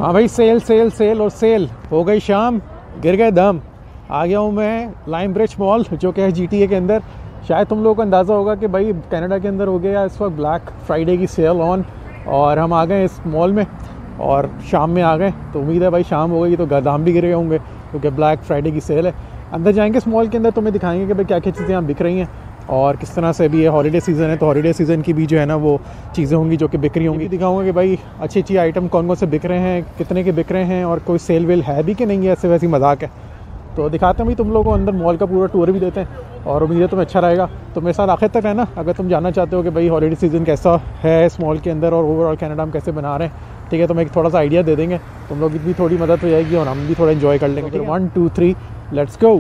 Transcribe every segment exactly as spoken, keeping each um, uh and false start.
हाँ भाई, sale sale sale और सेल हो गई शाम, गिर गए दम। आ गया हूँ मैं लाइम ब्रिज मॉल, जो कि है जीटीए के अंदर। शायद तुम लोगों को अंदाज़ा होगा कि भाई कनाडा के अंदर हो गया इस वक्त ब्लैक फ्राइडे की सेल ऑन, और हम आ गए इस मॉल में और शाम में आ गए। तो उम्मीद है भाई शाम हो गई तो दाम भी गिर गए होंगे, क्योंकि ब्लैक फ्राइडे की सेल है। अंदर जाएंगे इस मॉल के अंदर, तुम्हें दिखाएंगे कि भाई क्या क्या चीज़ें यहाँ बिक रही हैं और किस तरह से भी ये हॉलीडे सीज़न है, तो हॉलीडे सीज़न की भी जो है ना वो चीज़ें होंगी जो कि बिक रही होंगी। दिखाऊंगा कि भाई अच्छी अच्छी आइटम कौन कौन से बिक रहे हैं, कितने के बिक रहे हैं, और कोई सेल वेल है भी कि नहीं है, ऐसे वैसी मजाक है। तो दिखाते हैं भाई तुम लोगों को अंदर मॉल का पूरा टूर भी देते हैं, और उम्मीद है तुम्हें अच्छा रहेगा। तो मेरे साथ आखिर तक है ना, अगर तुम जानना चाहते हो कि भाई हॉलीडे सीज़न कैसा है इस मॉल के अंदर और ओवरऑल कनाडा हम कैसे बना रहे हैं, ठीक है। तो मैं एक थोड़ा सा आइडिया दे देंगे, तुम लोग की भी थोड़ी मदद हो जाएगी और हम भी थोड़ा इन्जॉय कर लेंगे। One two three let's go.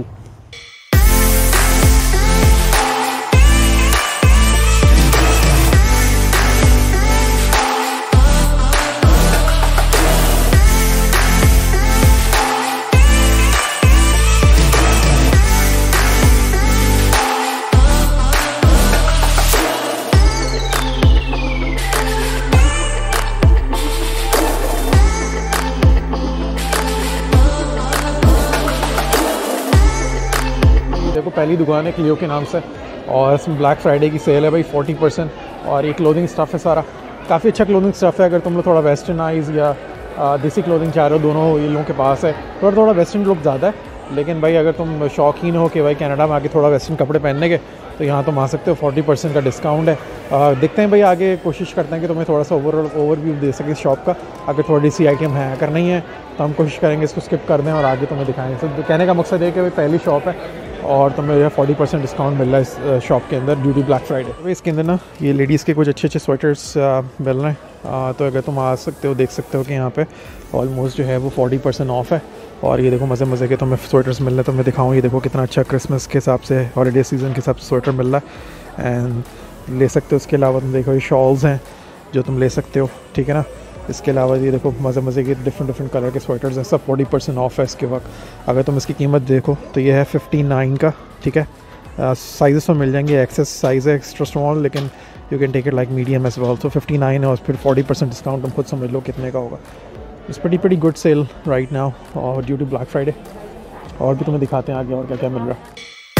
देखो पहली दुकान है क्लियो के नाम से, और इसमें ब्लैक फ्राइडे की सेल है भाई फोर्टी परसेंट, और ये क्लोथिंग स्टफ़ है सारा, काफ़ी अच्छा क्लोथिंग स्टफ़ है। अगर तुम लोग थोड़ा वेस्टर्नाइज या देसी क्लोथिंग चाह रहे हो, दोनों ये लोगों के पास है। थोड़ा थोड़ा वेस्टर्न लुक ज़्यादा है, लेकिन भाई अगर तुम शौकीन हो कि भाई कनाडा में आके थोड़ा वेस्टर्न कपड़े पहनने के, तो यहाँ तुम आ सकते हो। फोर्टी परसेंट का डिस्काउंट है। आ, देखते हैं भाई आगे, कोशिश करते हैं कि तुम्हें थोड़ा सा ओवरऑल ओवरव्यू दे सके इस शॉप का। अगर थोड़ी सी आइटम है, अगर नहीं है तो हम कोशिश करेंगे इसको स्किप कर दें और आगे तुम्हें दिखाएंगे। तो कहने का मकसद है कि भाई पहली शॉप है और तुम्हें जो फोर्टी परसेंट डिस्काउंट मिल रहा है इस शॉप के अंदर ड्यू टू ब्लैक फ्राइडे। तो इसके अंदर ना ये लेडीज़ के कुछ अच्छे अच्छे स्वेटर्स मिल रहे हैं, तो अगर तुम आ सकते हो, देख सकते हो कि यहाँ पे ऑलमोस्ट जो है वो फोर्टी परसेंट ऑफ है। और ये देखो मज़े मज़े के तुम्हें स्वेटर्स मिल रहे हैं। तो मैं दिखाऊँ, ये देखो कितना अच्छा क्रिसमस के हिसाब से, हॉलीडे सीज़न के हिसाब से स्वेटर मिल रहा है, एंड ले सकते हो। इसके अलावा तुम देखो ये शॉल्स हैं जो तुम ले सकते हो, ठीक है ना। इसके अलावा ये देखो मज़े मज़े के डिफरेंट डिफरेंट कलर के स्वेटर्स हैं, सब फोर्टी परसेंट ऑफ है इसके वक्त। अगर तुम इसकी कीमत देखो तो ये है फिफ्टी नाइन का, ठीक है। साइज़ तो मिल जाएंगे, एक्सेस साइज़ है एक्स्ट्रा स्मॉल, लेकिन you can take it like medium as well. तो फिफ्टी नाइन है और फिर फोर्टी परसेंट डिस्काउंट, तुम खुद समझ लो कितने का होगा। It's pretty pretty good sale right now और ड्यू टू ब्लैक फ्राइडे। और भी तुम्हें दिखाते हैं आगे और क्या क्या मिल रहा है।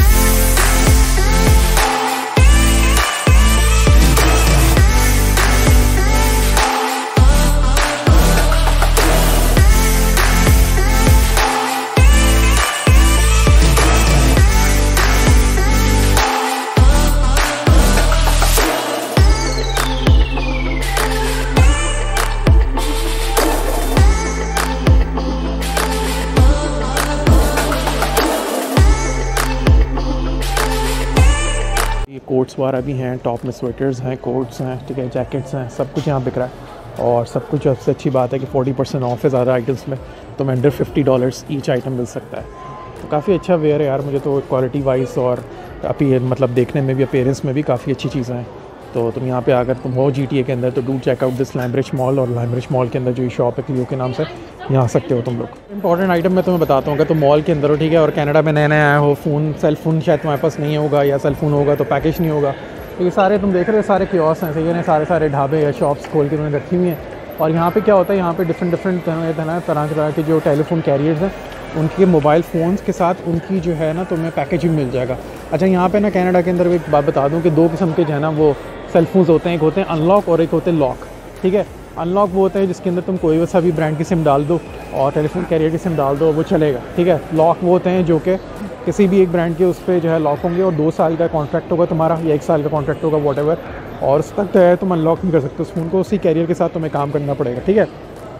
कोट्स वगैरह भी हैं, टॉप में स्वेटर्स हैं, कोट्स हैं, ठीक है, जैकेट्स हैं, सब कुछ यहाँ बिक रहा है। और सब कुछ सबसे अच्छी बात है कि फोर्टी परसेंट ऑफ है ज़्यादा आइटम्स में, तो मैं under fifty dollars each item मिल सकता है। तो काफ़ी अच्छा वेयर है यार, मुझे तो क्वालिटी वाइज और अपीयर मतलब देखने में भी, अपीयरेंस में भी काफ़ी अच्छी चीज़ें हैं। तो तुम यहाँ पे अगर तुम हो जीटीए के अंदर तो do check out this Lime Bridge Mall, और लाइम ब्रिज मॉल के अंदर जो ये शॉप है क्लियो के नाम से, यहाँ आ सकते हो तुम लोग। इंपॉर्टेंट आइटम मैं तुम्हें बताता हूँ, अगर तुम मॉल के अंदर हो, ठीक है, और कनाडा में नए नए आए हो, फ़ोन सेल फ़ोन शायद तुम्हारे पास नहीं होगा, या सेल फ़ोन होगा तो पैकेज नहीं होगा। तो ये सारे तुम देख रहे हो सारे कियोस्क हैं, सही है ना, सारे सारे ढाबे या शॉप्स खोल के उन्होंने रखी हुई हैं। और यहाँ पे क्या होता है, यहाँ पे डिफरेंट डिफरेंट तरह तरह के जो टेलीफोन कैरियर्स हैं, उनके मोबाइल फ़ोन्स के साथ उनकी जो है ना तुम्हें पैकेजिंग मिल जाएगा। अच्छा, यहाँ पे ना कनाडा के अंदर एक बात बता दूँ कि दो किस्म के जो है ना वो सेल फोन्स होते हैं, एक होते हैं अनलॉक और एक होते हैं लॉक, ठीक है। अनलॉक वो होता है जिसके अंदर तुम कोई सा भी ब्रांड की सिम डाल दो और टेलीफोन कैरियर की सिम डाल दो, वो चलेगा, ठीक है। लॉक वो होते हैं जो कि किसी भी एक ब्रांड के उस पर जो है लॉक होंगे, और दो साल का कॉन्ट्रैक्ट होगा तुम्हारा, या एक साल का कॉन्ट्रैक्ट होगा वॉट एवर, और उस तक जो है तुम अनलॉक नहीं कर सकते उस फ़ोन को, उसी कैरियर के साथ तुम्हें काम करना पड़ेगा, ठीक है।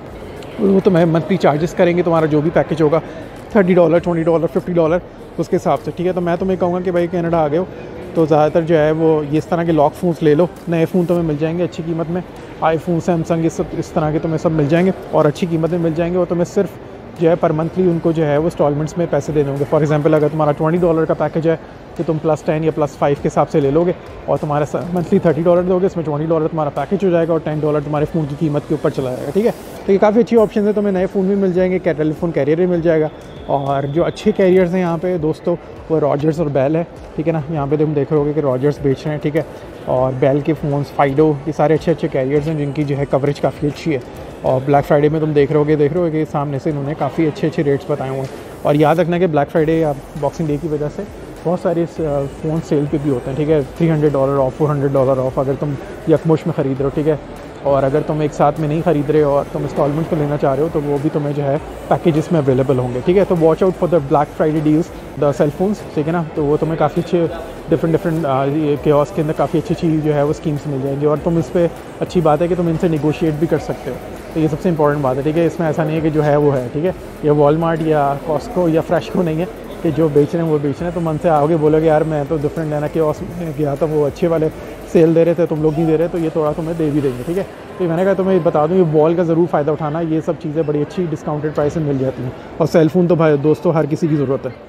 वो तुम्हें मंथली चार्जेस करेंगे, तुम्हारा जो भी पैकेज होगा thirty dollar twenty dollar fifty dollar उसके हिसाब से, ठीक है। तो मैं तुम्हें कहूँगा कि भाई कनाडा आ गए हो तो ज़्यादातर जो है वो ये इस तरह के लॉक फ़ोन्स ले लो, नए फ़ोन तुम्हें मिल जाएंगे अच्छी कीमत में। आईफोन, सैमसंग, ये सब इस तरह के तुम्हें सब मिल जाएंगे और अच्छी कीमत में मिल जाएंगे, और तुम्हें सिर्फ जो है पर मंथली उनको जो है वो इंस्टॉलमेंट्स में पैसे देने होंगे। फॉर एग्जांपल अगर तुम्हारा ट्वेंटी डॉलर का पैकेज है तो तुम प्लस टेन या प्लस फाइव के हिसाब से ले लोगे, और तुम्हारा मंथली थर्टी डॉलर दोगे, इसमें ट्वेंटी डॉलर तुम्हारा पैकेज हो जाएगा और टेन डॉलर तुम्हारे फ़ोन की कीमत के ऊपर चला जाएगा, ठीक है। तो ये काफ़ी अच्छी ऑप्शन है, तुम्हें नए फ़ोन भी मिल जाएंगे, टेलीफोन कैरियर भी मिल जाएगा। और जो अच्छे कैरियर्स हैं यहाँ पे दोस्तों वो रॉजर्स और बेल है, ठीक है ना। यहाँ पे तुम देख रहे होगे कि रॉजर्स बेच रहे हैं, ठीक है, और बेल के फ़ोन्स, फाइडो, ये सारे अच्छे अच्छे कैरियर्स हैं जिनकी जो है कवरेज काफ़ी अच्छी है। और ब्लैक फ्राइडे में तुम देख रहे होगे देख रहे होगे सामने से इन्होंने काफ़ी अच्छे अच्छे रेट्स बताए हुए हैं। और याद रखना कि ब्लैक फ्राइडे या बॉक्सिंग डे की वजह से बहुत सारे फ़ोन सेल पे भी होते हैं, ठीक है। Three hundred dollar off, four hundred dollar off अगर तुम यकमुश्त में ख़रीद रहे हो, ठीक है। और अगर तुम एक साथ में नहीं ख़रीद रहे हो और तुम इंस्टॉलमेंट पे लेना चाह रहे हो तो वो भी तुम्हें जो है पैकेजेस में अवेलेबल होंगे, ठीक है। तो watch out for the Black Friday deals, the cell phones, ठीक है ना। तो वो तुम्हें काफ़ी अच्छे डिफरेंट डिफरेंट केओस के अंदर काफ़ी अच्छी चीज़ जो है वो स्कीम्स मिल जाएंगी। और तुम इस पर अच्छी बात है कि तुम इनसे निगोशिएट भी कर सकते हो, तो ये सबसे इंपॉर्टेंट बात है, ठीक है। इसमें ऐसा नहीं है कि जो है वो है, ठीक है। ये वॉलमार्ट या कॉस्को या फ्रेशको नहीं है कि जो बेच रहे हैं वो बेच रहे हैं। तो मन से आओगे बोलोगे यार मैं तो डिफरेंट है ना कि गया था, वो अच्छे वाले सेल दे रहे थे, तुम लोग नहीं दे रहे, तो ये थोड़ा तुम्हें दे भी देंगे, ठीक है। तो मैंने कहा तुम्हें बता दूँ, ये वॉल का ज़रूर फ़ायदा उठाना, ये सब चीज़ें बड़ी अच्छी डिस्काउंटेड प्राइस में मिल जाती हैं। और सेल फ़ोन तो भाई दोस्तों हर किसी की ज़रूरत है।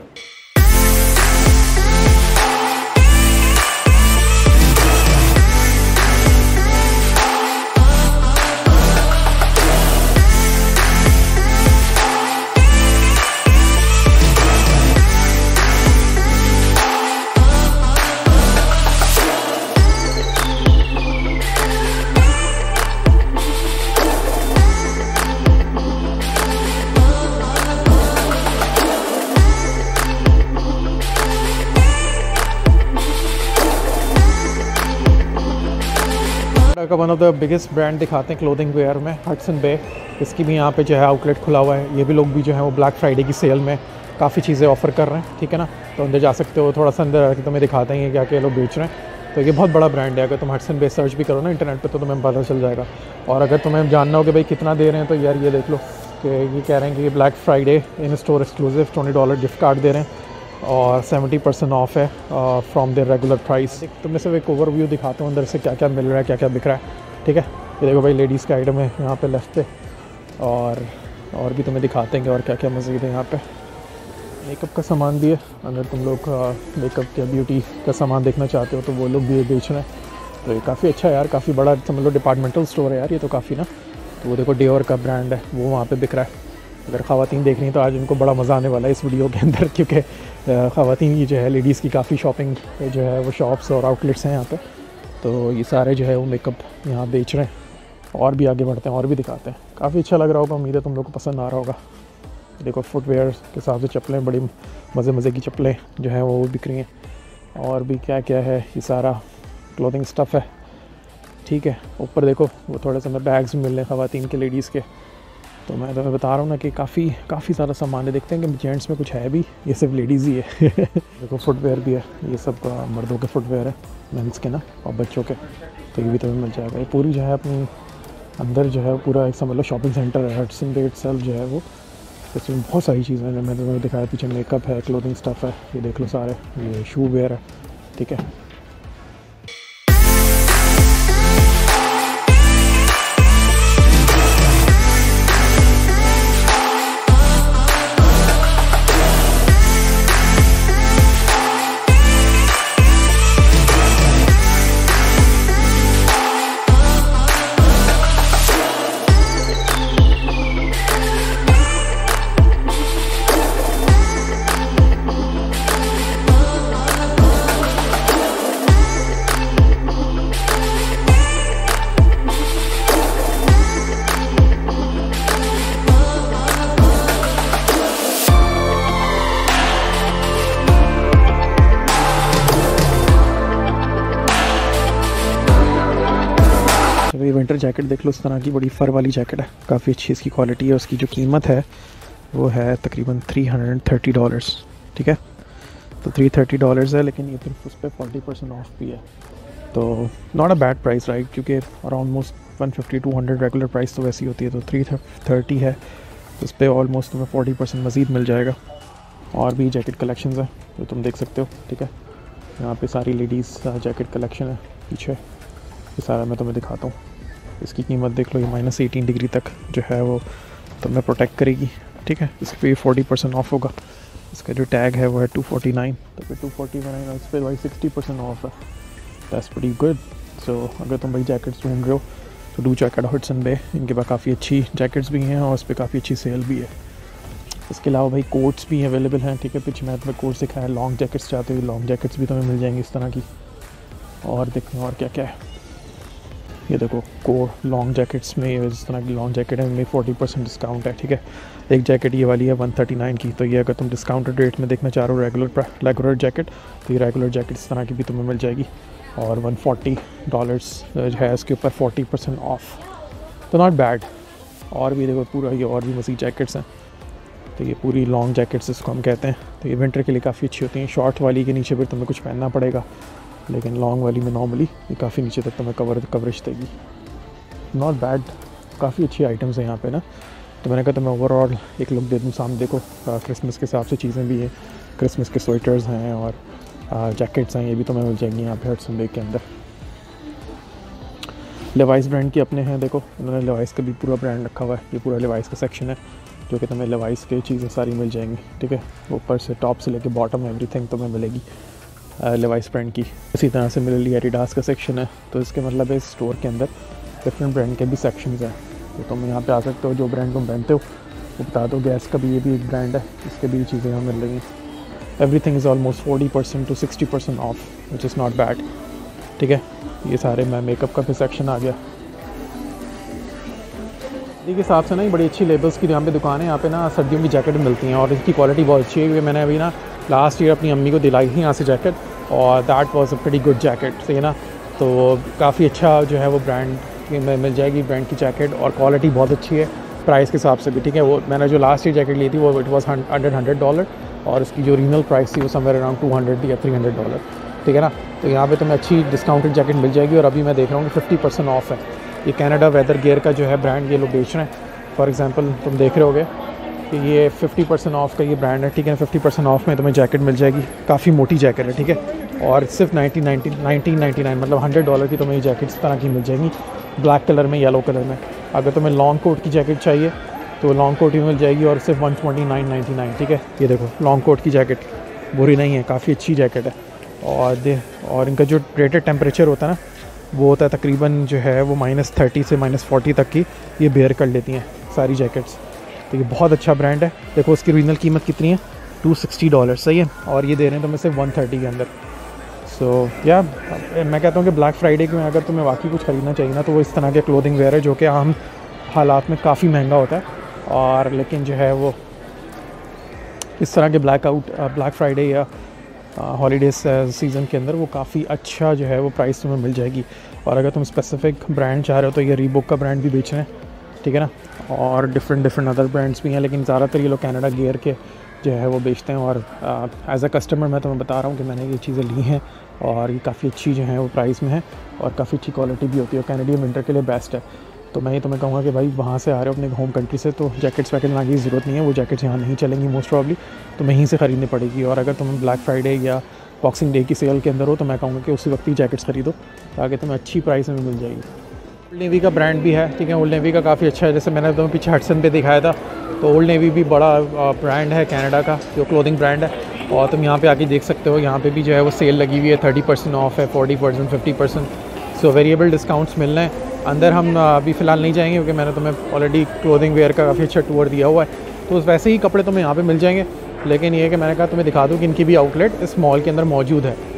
का one of the biggest brand दिखाते हैं क्लोथिंग वेयर में, हडसन बे। इसकी भी यहाँ पे जो है आउटलेट खुला हुआ है। ये भी लोग भी जो है वो ब्लैक फ्राइडे की सेल में काफ़ी चीज़ें ऑफ़र कर रहे हैं, ठीक है ना। तो अंदर जा सकते हो, थोड़ा सा अंदर आके तुम्हें दिखाते हैं क्या क्या लोग बेच रहे हैं। तो ये बहुत बड़ा ब्रांड है, अगर तुम हडसन बे सर्च भी करो ना इंटरनेट पर तो तुम्हें पता चल जाएगा। और अगर तुम्हें जानना हो कि भाई कितना दे रहे हैं, तो यार ये देख लो कि ये कह रहे हैं कि Black Friday in store exclusive twenty dollar gift card दे रहे हैं और सेवेंटी परसेंट ऑफ है फ्रॉम देयर रेगुलर प्राइस। तुमने सिर्फ एक ओवरव्यू दिखाता हूँ अंदर से क्या क्या मिल रहा है, क्या क्या बिक रहा है, ठीक है। ये देखो भाई लेडीज़ का आइटम है यहाँ पे लेफ्ट पे, और और भी तुम्हें दिखाते हैं कि और क्या क्या मज़ीद है यहाँ पे। मेकअप का सामान भी है, अगर तुम लोग मेकअप या ब्यूटी का सामान देखना चाहते हो तो वो लोग भी बेच रहे हैं। तो ये काफ़ी अच्छा है यार, काफ़ी बड़ा समझ लो डिपार्टमेंटल स्टोर है यार ये तो काफ़ी ना। तो वो देखो डियोर का ब्रांड है, वो वहाँ पे बिक रहा है। अगर ख़वातीन देख रही हैं तो आज उनको बड़ा मज़ा आने वाला है इस वीडियो के अंदर, क्योंकि ख़वातीन की जो है लेडीज़ की काफ़ी शॉपिंग जो है वो शॉप्स और आउटलेट्स हैं यहाँ पर। तो ये सारे जो है वो मेकअप यहाँ बेच रहे हैं। और भी आगे बढ़ते हैं और भी दिखाते हैं, काफ़ी अच्छा लग रहा होगा, उम्मीद है तुम लोग को पसंद आ रहा होगा। देखो फुटवेयर के हिसाब से चप्पलें, बड़ी मज़े मज़े की चप्पलें जो हैं वो बिक रही हैं। और भी क्या क्या है, ये सारा क्लोथिंग स्टफ़ है, ठीक है। ऊपर देखो वो थोड़े से बैग्स भी मिल रहे हैं ख़वातीन के, लेडीज़ के। तो मैं तुम्हें बता रहा हूँ ना कि काफ़ी काफ़ी सारा सामान है। देखते हैं कि जेंट्स में कुछ है भी, ये सिर्फ लेडीज़ ही है। देखो फुटवेयर भी है, ये सब मर्दों के फुटवेयर है, मेंस के ना, और बच्चों के। तो ये भी तुम्हें मिल जाएगा। ये पूरी जो है अपनी अंदर जो है पूरा एक समझ लो शॉपिंग सेंटर है हडसन बे इटसेल्फ जो है वो। इसमें बहुत सारी चीज़ें हैं, मैंने तुम्हें दिखाया, पीछे मेकअप है, क्लोथिंग स्टफ़ है, ये देख लो सारे, ये शू वेयर है, ठीक है। ये विंटर जैकेट देख लो, इस तरह की बड़ी फर वाली जैकेट है, काफ़ी अच्छी इसकी क्वालिटी है। उसकी जो कीमत है वो है तकरीबन थ्री हंड्रेड थर्टी डॉलर्स, ठीक है। तो थ्री थर्टी डॉलर्स है, लेकिन ये फिर उस पर फोर्टी परसेंट ऑफ भी है। तो not a bad price right, क्योंकि almost one fifty to hundred regular price तो वैसी होती है। तो थ्री थर्टी है, तो उस पर ऑलमोस्ट तुम्हें फोर्टी परसेंट मज़ीद मिल जाएगा। और भी जैकेट कलेक्शंस हैं जो तुम देख सकते हो, ठीक है। यहाँ पे सारी लेडीज़ जैकेट कलेक्शन है पीछे, ये सारा मैं तुम्हें दिखाता हूँ। इसकी कीमत देख लो, ये माइनस एटीन डिग्री तक जो है वो तुम्हें प्रोटेक्ट करेगी, ठीक है। इस पर फोर्टी परसेंट ऑफ होगा। इसका जो टैग है वो है टू फोर्टी नाइन, तो फिर टू फोर्टी नाइन इस पर भाई सिक्सटी परसेंट ऑफ है। That's pretty good. सो अगर तुम भाई जैकेट्स ढूंढ रहे हो तो do check out Hudson Bay, इनके पास काफ़ी अच्छी जैकेट्स भी हैं और इस पर काफ़ी अच्छी सेल भी है। इसके अलावा भाई कोट्स भी अवेलेबल हैं, ठीक है। पीछे मैं तुम्हें कोट्स दिखाया, लॉन्ग जैकेट्स चाहते हो लॉन्ग जैकेट्स भी तुम्हें मिल जाएंगी इस तरह की। और देखते हैं और क्या क्या है। ये देखो को लॉन्ग जैकेट्स में जिस तरह की लॉन्ग जैकेट है इनमें फोर्टी परसेंट डिस्काउंट है, ठीक है। एक जैकेट ये वाली है वन थर्टी नाइन की, तो ये अगर तुम डिस्काउंटेड रेट में देखना चाह रहे हो रेगुलर रेगुलर जैकेट, तो ये रेगुलर जैकेट इस तरह की भी तुम्हें मिल जाएगी और वन फोर्टी डॉलर्स है इसके ऊपर फोर्टी परसेंट ऑफ, तो नॉट बैड। और भी देखो पूरा ये और भी मज़ीद जैकेट्स हैं, तो ये पूरी लॉन्ग जैकेट्स इसको हम कहते हैं, तो ये विंटर के लिए काफ़ी अच्छी होती हैं। शॉर्ट वाली के नीचे फिर तुम्हें कुछ पहनना पड़ेगा, लेकिन लॉन्ग वाली में नॉर्मली ये काफ़ी नीचे तक तुम्हें कवर कवरेज देगी। नॉट बैड, काफ़ी अच्छी आइटम्स हैं यहाँ पे ना। तो मैंने कहा तो मैं ओवरऑल एक लुक दे दूँ सामने। देखो क्रिसमस के हिसाब से चीज़ें भी हैं, क्रिसमस के स्वेटर्स हैं और जैकेट्स हैं, ये भी तुम्हें मिल जाएंगी यहाँ पे हडसन बे के अंदर। लेवाइस ब्रांड के अपने हैं, देखो उन्होंने लेवाइस का भी पूरा ब्रांड रखा हुआ है। ये पूरा लेवाइस का सेक्शन है जो कि तुम्हें लेवाइस की चीज़ें सारी मिल जाएंगी, ठीक है। ऊपर से टॉप से लेके बॉटम एवरीथिंग तुम्हें मिलेगी लेवाइस ब्रांड की। इसी तरह से मिल रही एडिडास का सेक्शन है, तो इसके मतलब है स्टोर के अंदर डिफरेंट ब्रांड के भी सेक्शंस हैं, तो तुम यहाँ पे आ सकते हो, जो ब्रांड तुम पहनते हो वो बता दो। गैस का भी ये भी एक ब्रांड है, इसके भी चीज़ें यहाँ मिल रही हैं। Everything is almost forty percent to sixty percent off, which is not bad, ठीक है। ये सारे मैं मेकअप का भी सेक्शन आ गया। के हिसाब से ना ये बड़ी अच्छी लेबल्स की यहाँ पे दुकान है। यहाँ पे ना सर्दियों की जैकेट मिलती हैं और इसकी क्वालिटी बहुत अच्छी है। मैंने अभी ना लास्ट ईयर अपनी अम्मी को दिलाई थी यहाँ से जैकेट, और that was a pretty good jacket, सही है ना। तो काफ़ी अच्छा जो है वो ब्रांड में मिल जाएगी, ब्रांड की जैकेट, और क्वालिटी बहुत अच्छी है प्राइस के हिसाब से भी, ठीक है। वो मैंने जो लास्ट ईयर जैकेट ली थी वो it was under hundred dollar, और उसकी जो ओरिजिनल प्राइस थी वो समवेयर अराउंड टू हंड्रेड या थ्री हंड्रेड डॉलर, ठीक है ना। तो यहाँ पे तुम्हें अच्छी डिस्काउंटेड जैकेट मिल जाएगी, और अभी मैं देख रहा हूँ कि फिफ्टी परसेंट ऑफ है। ये कनाडा वेदर गियर का जो है ब्रांड ये लोग बेच रहे हैं। फॉर एग्जांपल तुम देख रहे होगे कि ये फिफ्टी परसेंट ऑफ का ये ब्रांड है, ठीक है। फिफ्टी परसेंट ऑफ में तुम्हें जैकेट मिल जाएगी, काफ़ी मोटी जैकेट है, ठीक है। और सिर्फ nineteen ninety nineteen ninety nine मतलब हंड्रेड डॉलर की तुम्हें ये जैकेट इस तरह की मिल जाएंगी, ब्लैक कलर में, येलो कलर में। अगर तुम्हें लॉन्ग कोट की जैकेट चाहिए तो लॉन्ग कोट भी मिल जाएगी, और सिर्फ one twenty nine ninety nine, ठीक है। ये देखो लॉन्ग कोट की जैकेट बुरी नहीं है, काफ़ी अच्छी जैकेट है। और दे और इनका जो रेटेड टेम्परेचर होता है ना वो होता है तकरीबन जो है वो माइनस थर्टी से माइनस फोर्टी तक की ये बेयर कर लेती हैं सारी जैकेट्स। तो ये बहुत अच्छा ब्रांड है। देखो उसकी ओरिजिनल कीमत कितनी है, टू सिक्सटी डॉलर, सही है। और ये दे रहे हैं तुम्हें सिर्फ वन थर्टी के अंदर। सो so, या मैं कहता हूँ कि ब्लैक फ्राइडे में अगर तुम्हें वाकई कुछ ख़रीदना चाहिए ना तो वो इस तरह के क्लोथिंग वेयर है जो कि आम हालात में काफ़ी महंगा होता है, और लेकिन जो है वो इस तरह के ब्लैक आउट ब्लैक फ्राइडे या हॉलीडेज सीज़न के अंदर वो काफ़ी अच्छा जो है वो प्राइस तुम्हें मिल जाएगी। और अगर तुम स्पेसिफिक ब्रांड चाह रहे हो तो ये रीबॉक का ब्रांड भी बेच रहे हैं, ठीक है ना। और डिफरेंट डिफरेंट अदर ब्रांड्स भी हैं, लेकिन ज़्यादातर ये लोग कनाडा गियर के जो है वो बेचते हैं। और एज अ कस्टमर मैं तुम्हें बता रहा हूँ कि मैंने ये चीज़ें ली हैं, और ये काफ़ी अच्छी जो है वो प्राइस में है, और काफ़ी अच्छी क्वालिटी भी होती है। कैनेडियन विंटर के लिए बेस्ट है। तो मैं ये तुम्हें कहूँगा कि भाई वहाँ से आ रहे हो अपने होम कंट्री से तो जैकेट्स वैकेट लाने की ज़रूरत नहीं है, वो जैकेट्स यहाँ नहीं चलेंगी मोस्ट प्रॉब्ली, तो मैं यहीं से ख़रीदनी पड़ेगी। और अगर तुम्हें ब्लैक फ्राइडे या बॉक्सिंग डे की सेल के अंदर हो तो मैं कहूँगा कि उसी वक्त ही जैकेट्स खरीदो, ताकि तुम्हें अच्छी प्राइस में मिल जाएगी। ओल्ड नेवी का ब्रांड भी है, ठीक है। ओल्ड नेवी का काफ़ी अच्छा है, जैसे मैंने तुम्हें पीछे हडसन पे दिखाया था, तो ओल्ड नेवी भी बड़ा ब्रांड है कनाडा का, जो क्लोथिंग ब्रांड है। और तुम यहाँ पे आके देख सकते हो, यहाँ पे भी जो है वो सेल लगी हुई है, थर्टी परसेंट ऑफ है, forty percent, fifty percent, so variable discounts मिल रहे हैं। अंदर हम अभी फ़िलहाल नहीं जाएंगे क्योंकि मैंने तुम्हें ऑलरेडी क्लोथिंग वेयर का काफ़ी अच्छा टूर दिया हुआ है, तो वैसे ही कपड़े तुम्हें यहाँ पे मिल जाएंगे। लेकिन ये कि मैंने कहा तुम्हें दिखा दूँ कि इनकी भी आउटलेट इस मॉल के अंदर मौजूद है।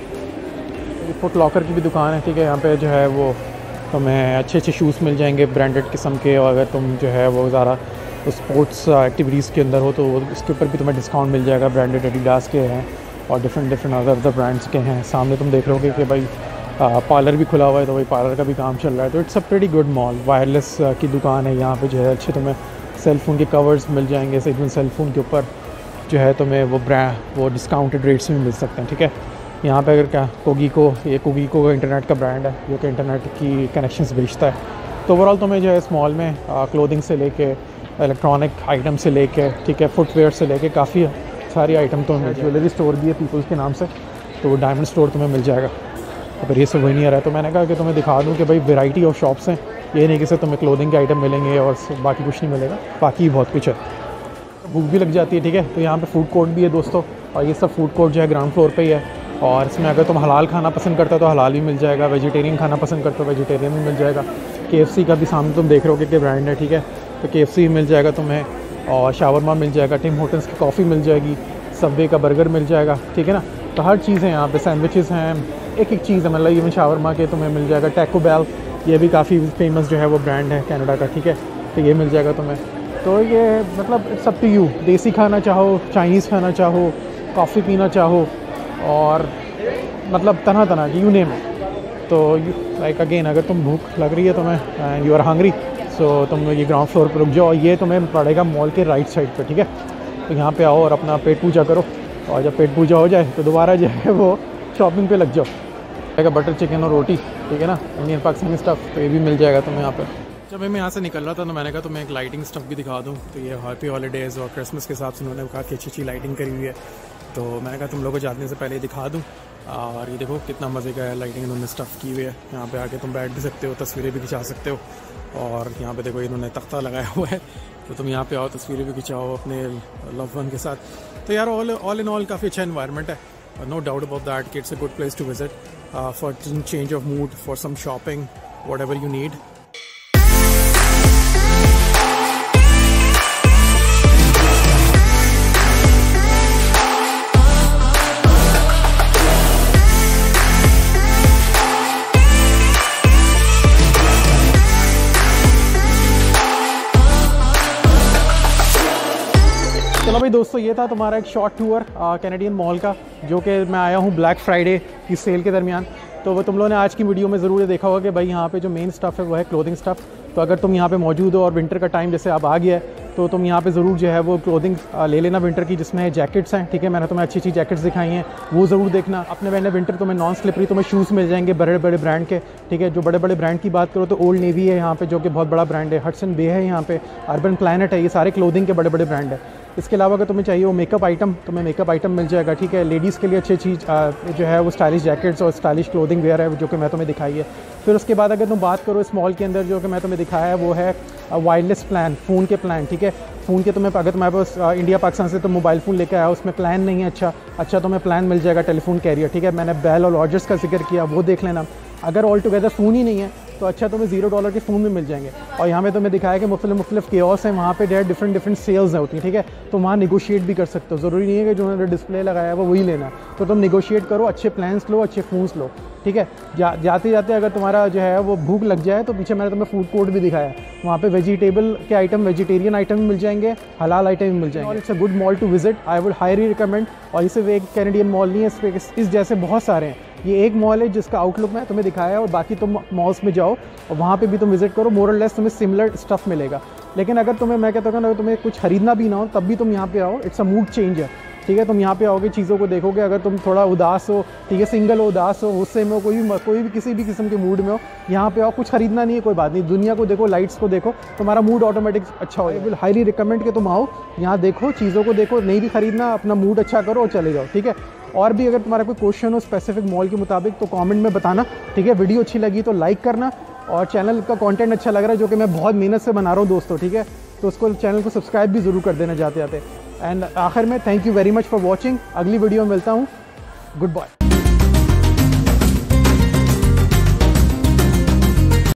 फुट लॉकर की भी दुकान है, ठीक है। यहाँ पे जो है वो तुम्हें अच्छे अच्छे शूज़ मिल जाएंगे ब्रांडेड किस्म के, और अगर तुम जो है वो ज़्यादा स्पोर्ट्स एक्टिविटीज़ के अंदर हो तो उसके ऊपर भी तुम्हें डिस्काउंट मिल जाएगा। ब्रांडेड एडिडास के हैं और different different other other brands के हैं। सामने तुम देख रहे हो कि भाई पार्लर भी खुला हुआ है, तो भाई पार्लर का भी काम चल रहा है, तो it's a pretty good mall. Wireless की दुकान है यहाँ पे, जो है अच्छे तुम्हें सेल फ़ोन के कवर्स मिल जाएंगे। इवन सेल फ़ोन के ऊपर जो है तुम्हें वो ब्रांड वो डिस्काउंटेड रेट्स में मिल सकते हैं, ठीक है। यहाँ पे अगर क्या कोगीको, ये कोगीको का इंटरनेट का ब्रांड है जो कि इंटरनेट की कनेक्शंस बेचता है। तो ओवरऑल तुम्हें जो है इस मॉल में क्लोथिंग से लेके इलेक्ट्रॉनिक आइटम से लेके, ठीक है, फुटवेयर से लेके काफ़ी सारी आइटम तुम्हें मिल जाएगी। ज्वेलरी स्टोर भी है पीपल्स के नाम से, तो वो डायमंड स्टोर तुम्हें मिल जाएगा। अगर ये सोवेनियर है तो मैंने कहा कि तुम्हें दिखा दूँ कि भाई वैरायटी ऑफ शॉप्स हैं, ये नहीं कि सिर्फ तुम्हें क्लोथिंग के आइटम मिलेंगे और बाकी कुछ नहीं मिलेगा, बाकी बहुत कुछ है। भूख भी लग जाती है, ठीक है। तो यहाँ पे फूड कोर्ट भी है दोस्तों, और ये सब फूड कोर्ट जो है ग्राउंड फ्लोर पे ही है। और इसमें अगर तुम हलाल खाना पसंद करते हो तो हलाल भी मिल जाएगा, वेजिटेरियन खाना पसंद करते हो वेजिटेरियन भी मिल जाएगा। केएफसी का भी सामने तुम देख रहे हो कि ब्रांड है, ठीक है। तो केएफसी भी मिल जाएगा तुम्हें, और शावरमा मिल जाएगा, टिम होटल्स की कॉफ़ी मिल जाएगी, सबवे का बर्गर मिल जाएगा, ठीक है ना। तो हर चीज़ है यहाँ पे, सैंडविचेस हैं, एक एक चीज़ है, मतलब इवन शावरमा के तुम्हें मिल जाएगा, टैको बेल ये भी काफ़ी फेमस जो है वो ब्रांड है कनाडा का, ठीक है। तो ये मिल जाएगा तुम्हें। तो ये मतलब इट्स अप टू यू, देसी खाना चाहो, चाइनीज़ खाना चाहो, कॉफ़ी पीना चाहो, और मतलब तरह तरह की, यू नेम इट। तो लाइक अगेन अगर तुम भूख लग रही है तुम्हें and you are hungry, so तुम ये ग्राउंड फ्लोर पर रुक जाओ। ये तुम्हें पड़ेगा मॉल के राइट साइड पे, ठीक है। तो यहाँ पे आओ और अपना पेट पूजा करो, और जब पेट पूजा हो जाए तो दोबारा जो है वो शॉपिंग पे लग जाओ। जाएगा बटर चिकन और रोटी, ठीक है ना, इंडियन पाकिस्तानी स्टफ़, तो ये भी मिल जाएगा तुम्हें यहाँ पे। जब मैं यहाँ से निकल रहा था तो मैंने कहा तो मैं एक लाइटिंग स्टफ़ भी दिखा दूँ। तो ये हैप्पी हॉलीडेज़ और क्रिसमस के हिसाब से उन्होंने काफ़ी अच्छी अच्छी लाइटिंग करी हुई है। तो मैंने कहा तुम लोगों को जाने से पहले दिखा दूँ। और ये देखो कितना मज़े का है, लाइटिंग इन्होंने स्टफ़ की हुई है। यहाँ पे आके तुम बैठ भी सकते हो, तस्वीरें भी खिंचा सकते हो। और यहाँ पे देखो इन्होंने तख्ता लगाया हुआ है, तो तुम यहाँ पे आओ, तस्वीरें भी खिंचाओ अपने लव वन के साथ। तो यार ऑल ऑल इन ऑल काफ़ी अच्छा एनवायरनमेंट है, नो डाउट अबाउट दैट कि it's a good place to visit for change of mood, for some shopping, whatever you need. चलो भाई दोस्तों, ये था तुम्हारा एक शॉर्ट टूर कैनेडियन मॉल का, जो कि मैं आया हूँ ब्लैक फ्राइडे की सेल के दरमियान। तो वो तुम लोगों ने आज की वीडियो में ज़रूर देखा होगा कि भाई यहाँ पे जो मेन स्टफ़ है वो है क्लोथिंग स्टफ़। तो अगर तुम यहाँ पे मौजूद हो और विंटर का टाइम जैसे अब आ गया है, तो तुम यहाँ पे ज़रूर जो है वो क्लोथिंग ले लेना विंटर की, जिसमें जैकेट्स हैं, ठीक है। मैंने तुम्हें अच्छी अच्छी जैकेट्स दिखाई हैं, वो ज़रूर देखना। अपने मैंने विंटर तुम्हें नॉन स्लिपरी तुम्हें शूज़ मिल जाएंगे बड़े बड़े ब्रांड के, ठीक है। जो बड़े बड़े ब्रांड की बात करो तो ओल्ड नेवी है यहाँ पे, जो कि बहुत बड़ा ब्रांड है। हडसन बे है यहाँ पे, अर्बन प्लैनेट है, ये सारे क्लोथिंग के बड़े बड़े ब्रांड है। इसके अलावा अगर तुम्हें चाहिए वो मेकअप आइटम, तुम्हें मेकअप आइटम मिल जाएगा, ठीक है। लेडीज़ के लिए अच्छी चीज़ जो है वो स्टाइलिश जैकेट्स और स्टाइलिश क्लोथिंग वेयर है, जो कि मैं तुम्हें दिखाई है। फिर उसके बाद अगर तुम बात करो इस मॉल के अंदर, जो कि मैं तुम्हें दिखाया है वो है वायरलेस प्लान, फ़ोन के प्लान, ठीक है। फ़ोन के तुम्हें अगर तुम्हारे पास इंडिया पाकिस्तान से तुम मोबाइल फ़ोन लेकर आया, उसमें प्लान नहीं है अच्छा अच्छा तुम्हें प्लान मिल जाएगा टेलीफोन कैरियर, ठीक है। मैंने बेल और रॉजर्स का जिक्र किया, वो देख लेना। अगर ऑल टुगेदर फ़ोन ही नहीं है तो अच्छा तुम्हें जीरो डॉलर के फ़ोन भी मिल जाएंगे। और यहाँ पे तुम्हें दिखाया कि मुख्तलिफ मुख्तलिफ केओस हैं, वहाँ पे डेट डिफरेंट डिफरेंट सेल्स होती हैं, ठीक है। तो वहाँ निगोशिएट भी कर सकते हो, ज़रूरी नहीं है कि जो उन्होंने डिस्प्ले लगाया है वो वही लेना। तो तुम निगोशिएट करो, अच्छे प्लान्स लो, अच्छे फ़ोन्स लो, ठीक है। जा, जाते जाते अगर तुम्हारा जो है वो भूख लग जाए तो पीछे मैंने तुम्हें फूड कोर्ट भी दिखाया, वहाँ पे वेजिटेबल के आइटम, वेजिटेरियन आइटम भी मिल जाएंगे, हलाल आइटम भी मिल जाएंगे। और it's a good mall to visit, I would highly recommend. और इसे एक कैनेडियन मॉल नहीं है, इस पे इस जैसे बहुत सारे हैं। ये एक मॉल है जिसका आउटलुक मैं तुम्हें दिखाया है, और बाकी तुम मॉल्स में जाओ और वहाँ पे भी तुम विजिट करो, मोर और लेस तुम्हें सिमिलर स्टफ़ मिलेगा। लेकिन अगर तुम्हें, मैं कहता हूँ अगर तुम्हें कुछ खरीदना भी ना हो तब भी तुम यहाँ पे आओ, इट्स अ मूड चेंज है, ठीक है। तुम यहाँ पे आओगे, चीज़ों को देखोगे। अगर तुम थोड़ा उदास हो, ठीक है, सिंगल हो, उदास हो, गुस्से में हो, कोई भी कोई भी किसी भी किस्म के मूड में हो, यहाँ पे आओ। कुछ खरीदना नहीं है, कोई बात नहीं, दुनिया को देखो, लाइट्स को देखो, तुम्हारा मूड ऑटोमेटिक अच्छा हो जाएगा। हाईली रिकमेंड कि तुम आओ, यहाँ देखो, चीज़ों को देखो, नहीं भी खरीदना, अपना मूड अच्छा करो और चले जाओ, ठीक है। और भी अगर तुम्हारा कोई क्वेश्चन हो स्पेसिफिक मॉल के मुताबिक तो कमेंट में बताना, ठीक है। वीडियो अच्छी लगी तो लाइक करना, और चैनल का कंटेंट अच्छा लग रहा है, जो कि मैं बहुत मेहनत से बना रहा हूँ दोस्तों, ठीक है, तो उसको चैनल को सब्सक्राइब भी ज़रूर कर देना जाते जाते। एंड आखिर में thank you very much for watching. अगली वीडियो में मिलता हूँ, गुड बाय।